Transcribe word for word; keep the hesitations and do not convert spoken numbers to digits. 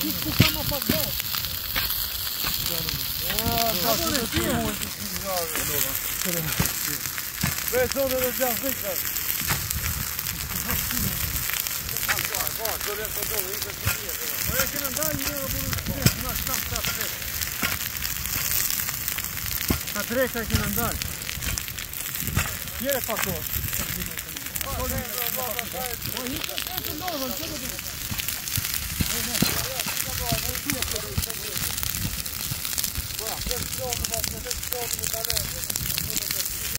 cu cama pe gol. Da, bune, fie! Vezi, unde răgeam, vezi, da. Păi e când îmi dai, eu bunul trec, nu aștam să trec. Să trec, hai când îmi dai. Piere pe acolo. Bă, intră, trec în două, în celul de... Bă, trec două, nu mă, trec două, nu mă,